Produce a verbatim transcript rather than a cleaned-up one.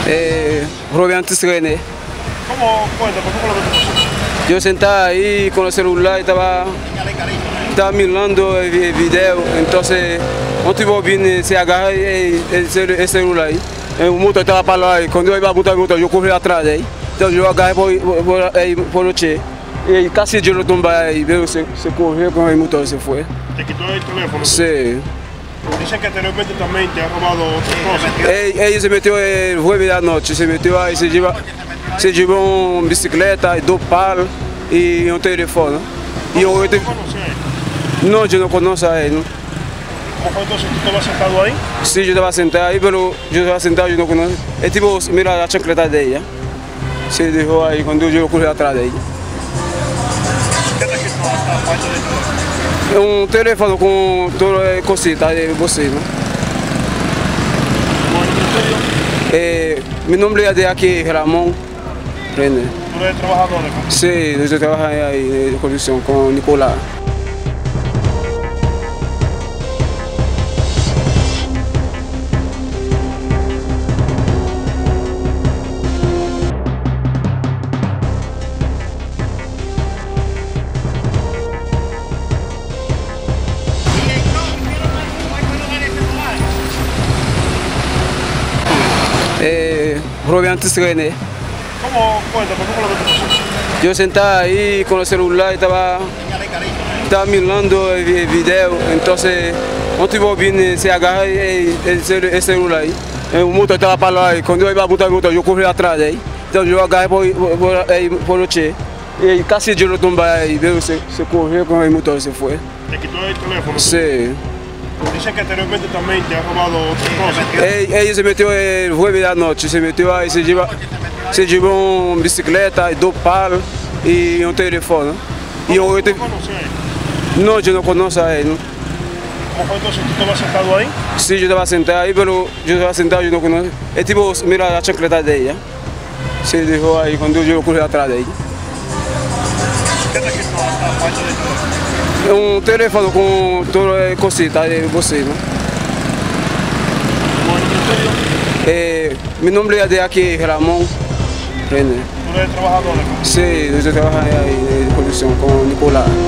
Eh, Robiantes René. ¿Cómo cuenta? ¿Cómo fue lo que te pasó? Yo sentaba ahí con el celular y estaba, estaba mirando el video, entonces un tipo viene, se agarra el, el, el celular ahí, el motor estaba parado ahí, cuando yo iba a botar el motor yo corri atrás de ahí, entonces yo agarré por, por, por, por el che, y casi yo lo tumba ahí, pero se, se corrió con el motor y se fue. ¿Te quitó el teléfono? Sí. Dicen que anteriormente también te ha robado otras cosas. Ella se metió el jueves de la noche, se metió ahí, se lleva, se llevó una bicicleta, dos palos y un teléfono. ¿No, Y yo, ¿No te... conoces a él? No, yo no conozco a él. ¿No? ¿Cómo fue entonces? ¿Tú estabas sentado ahí? Sí, yo estaba sentado ahí, pero yo estaba sentado, yo no conozco. El tipo mira la chancleta de ella. Se dejó ahí cuando yo corrí atrás de ella. ¿Qué te quitó hasta parte de todo? Un teléfono con todas las cositas de bocina. Eh, mi nombre es de aquí, Ramón René. ¿Tú eres trabajador? Sí, yo trabajo ahí de construcción con Nicolás. Eh, Robiantes René. ¿Cómo cuenta? ¿Cómo fue lo que te pasó? Yo sentaba ahí con el celular y estaba, estaba mirando el, el video, entonces un tipo viene, se agarra el, el, el celular ahí, el motor estaba parado ahí, cuando yo iba a botar el motor yo corri atrás de ahí, entonces yo agarré por, por, por, por el che, y casi yo lo tumba ahí, pero se, se corrió con el motor y se fue. ¿Te quitó el teléfono? Sí. Dicen que anteriormente también te ha robado otras cosas. Ella, ella se metió el jueves de la noche, se metió ahí, se lleva, se llevó una bicicleta, dos palos y un teléfono. Y yo, ¿No te... conoces a él? No, yo no conozco a él. ¿No? ¿Cómo fue entonces? ¿Tú estabas sentado ahí? Sí, yo estaba sentado ahí, pero yo estaba sentado, yo no conozco. El tipo mira la chancleta de ella. Se dejó ahí cuando yo corrí atrás de ella. ¿Qué te quitó hasta parte de todo? Un teléfono con todas las cositas de bocina. Eh, mi nombre es de aquí, Ramón René. ¿Tú eres trabajador? Sí, yo trabajo ahí de construcción con Nicolás.